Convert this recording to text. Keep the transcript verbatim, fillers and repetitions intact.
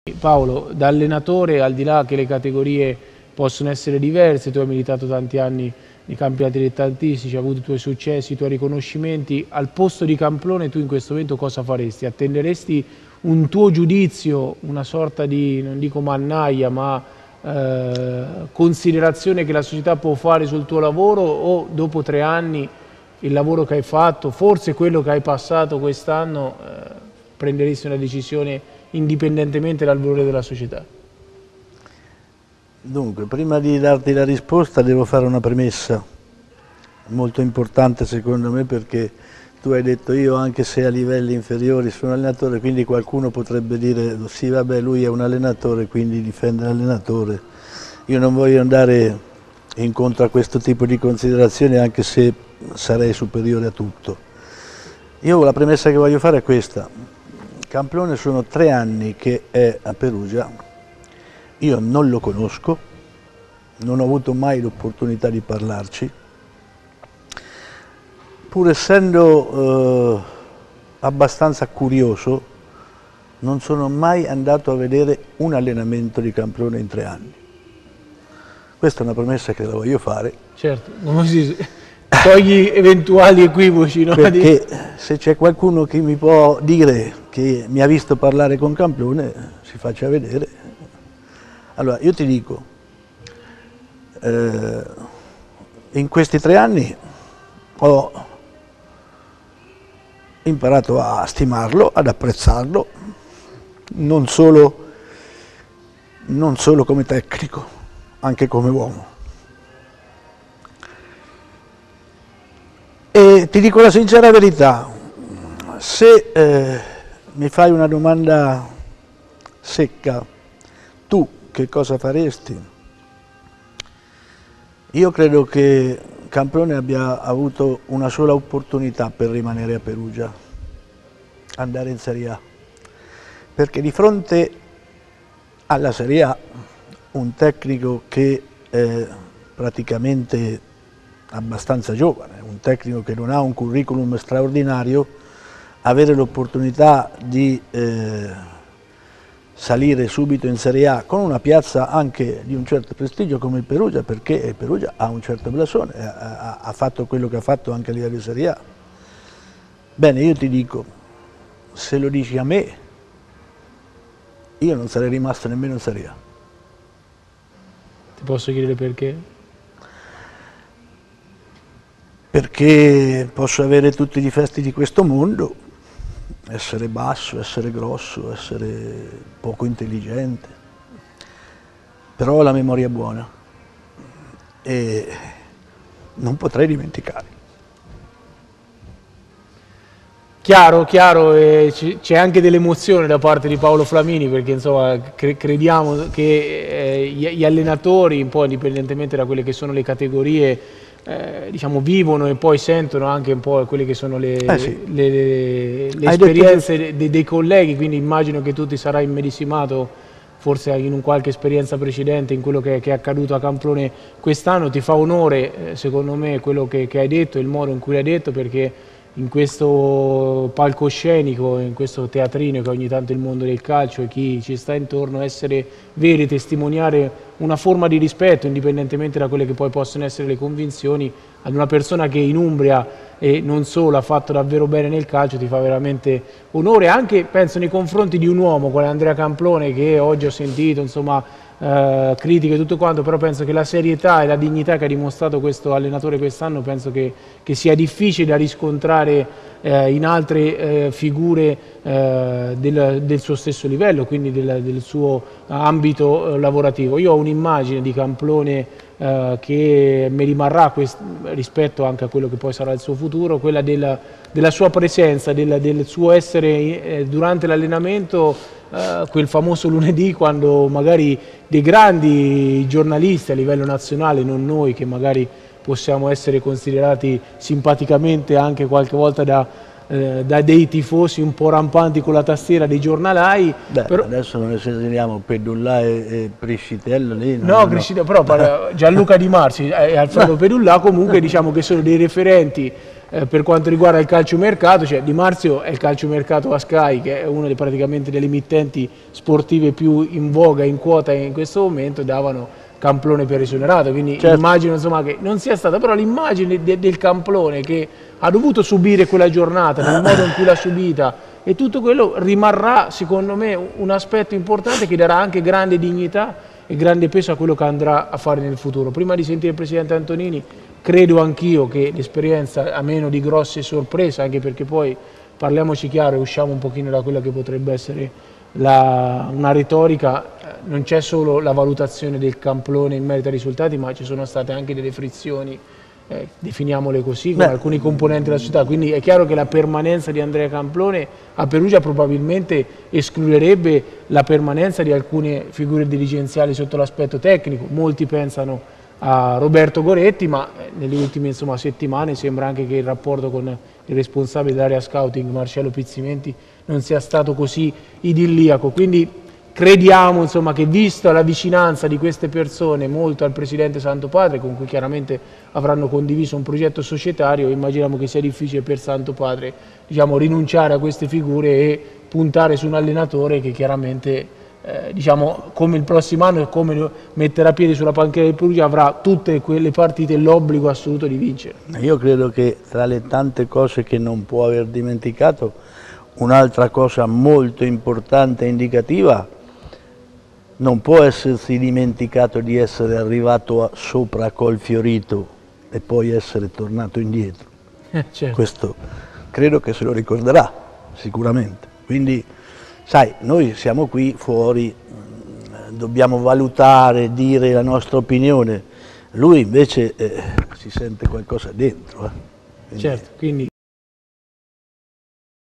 Paolo, da allenatore, al di là che le categorie possono essere diverse, tu hai militato tanti anni nei campionati dilettantistici, hai avuto i tuoi successi, i tuoi riconoscimenti, al posto di Camplone tu in questo momento cosa faresti? Attenderesti un tuo giudizio, una sorta di, non dico mannaia, ma eh, considerazione che la società può fare sul tuo lavoro, o dopo tre anni il lavoro che hai fatto, forse quello che hai passato quest'anno, eh, prenderesti una decisione indipendentemente dal valore della società? Dunque, prima di darti la risposta devo fare una premessa molto importante secondo me, perché tu hai detto io anche se a livelli inferiori sono allenatore, quindi qualcuno potrebbe dire sì vabbè lui è un allenatore quindi difende l'allenatore. Io non voglio andare incontro a questo tipo di considerazioni anche se sarei superiore a tutto. Io la premessa che voglio fare è questa. Camplone sono tre anni che è a Perugia, io non lo conosco, non ho avuto mai l'opportunità di parlarci, pur essendo eh, abbastanza curioso, non sono mai andato a vedere un allenamento di Camplone in tre anni. Questa è una promessa che la voglio fare. Certo, come si... togli eventuali equivoci, no? Perché se c'è qualcuno che mi può dire che mi ha visto parlare con Camplone, si faccia vedere. Allora, io ti dico, eh, in questi tre anni ho imparato a stimarlo, ad apprezzarlo, non solo, non solo come tecnico, anche come uomo. E ti dico la sincera verità, se eh, mi fai una domanda secca, tu che cosa faresti? Io credo che Camplone abbia avuto una sola opportunità per rimanere a Perugia, andare in Serie A, perché di fronte alla Serie A un tecnico che è praticamente abbastanza giovane, un tecnico che non ha un curriculum straordinario, avere l'opportunità di eh, salire subito in Serie A con una piazza anche di un certo prestigio come il Perugia, perché il Perugia ha un certo blasone, ha, ha fatto quello che ha fatto anche a livello di Serie A. Bene, io ti dico, se lo dici a me, io non sarei rimasto nemmeno in Serie A. Ti posso chiedere perché? Perché posso avere tutti i difetti di questo mondo, essere basso, essere grosso, essere poco intelligente, però ho la memoria buona e non potrei dimenticare. Chiaro, chiaro, eh, c'è anche dell'emozione da parte di Paolo Flamini, perché insomma cre crediamo che eh, gli allenatori, un po' indipendentemente da quelle che sono le categorie, Eh, diciamo vivono e poi sentono anche un po' quelle che sono le, eh sì. le, le, le esperienze dei, dei colleghi, quindi immagino che tu ti sarai immedesimato forse in un qualche esperienza precedente in quello che, che è accaduto a Camplone quest'anno. Ti fa onore eh, secondo me quello che, che hai detto, il modo in cui l'hai detto, perché in questo palcoscenico, in questo teatrino che ogni tanto è il mondo del calcio e chi ci sta intorno, essere veri, testimoniare una forma di rispetto, indipendentemente da quelle che poi possono essere le convinzioni, ad una persona che in Umbria e non solo ha fatto davvero bene nel calcio, ti fa veramente onore, anche penso nei confronti di un uomo quale Andrea Camplone, che oggi ho sentito insomma eh, critiche e tutto quanto, però penso che la serietà e la dignità che ha dimostrato questo allenatore quest'anno penso che, che sia difficile da riscontrare eh, in altre eh, figure eh, del, del suo stesso livello, quindi del, del suo ambito eh, lavorativo. Io ho un'immagine di Camplone eh, che mi rimarrà rispetto anche a quello che poi sarà il suo futuro, quella della, della sua presenza, del, del suo essere eh, durante l'allenamento, Uh, quel famoso lunedì, quando magari dei grandi giornalisti a livello nazionale, non noi che magari possiamo essere considerati simpaticamente anche qualche volta da, eh, da dei tifosi un po' rampanti con la tastiera dei giornalai. Beh, però... adesso non esageriamo, Pedullà e, e Priscitello lì. No, no, Priscitello, però Gianluca Di Marzi e Alfredo Pedullà comunque diciamo che sono dei referenti eh, per quanto riguarda il calciomercato. Cioè Di Marzio è il calciomercato a Sky, che è una delle, praticamente delle emittenti sportive più in voga, in quota in questo momento, davano Camplone per esonerato, quindi certo. Immagino insomma che non sia stata, però l'immagine de, del Camplone che ha dovuto subire quella giornata nel modo in cui l'ha subita e tutto quello rimarrà secondo me un aspetto importante che darà anche grande dignità e grande peso a quello che andrà a fare nel futuro. Prima di sentire il Presidente Antonini, credo anch'io che l'esperienza, a meno di grosse sorprese, anche perché poi parliamoci chiaro e usciamo un pochino da quella che potrebbe essere la, una retorica, non c'è solo la valutazione del Camplone in merito ai risultati, ma ci sono state anche delle frizioni, eh, definiamole così, con Beh. alcuni componenti della società, quindi è chiaro che la permanenza di Andrea Camplone a Perugia probabilmente escluderebbe la permanenza di alcune figure dirigenziali sotto l'aspetto tecnico. Molti pensano a Roberto Goretti, ma nelle ultime insomma, settimane sembra anche che il rapporto con il responsabile dell'area scouting Marcello Pizzimenti non sia stato così idilliaco, quindi crediamo insomma, che vista la vicinanza di queste persone molto al Presidente Santo Padre, con cui chiaramente avranno condiviso un progetto societario, immaginiamo che sia difficile per Santo Padre diciamo, rinunciare a queste figure e puntare su un allenatore che chiaramente Eh, diciamo, come il prossimo anno, come metterà piedi sulla panchina del Perugia, avrà tutte quelle partite l'obbligo assoluto di vincere. Io credo che tra le tante cose che non può aver dimenticato, un'altra cosa molto importante e indicativa, non può essersi dimenticato di essere arrivato a, sopra Colfiorito e poi essere tornato indietro. Eh, certo. Questo credo che se lo ricorderà sicuramente. Quindi, sai, noi siamo qui fuori, dobbiamo valutare, dire la nostra opinione, lui invece eh, si sente qualcosa dentro. Eh. Quindi... Certo, quindi...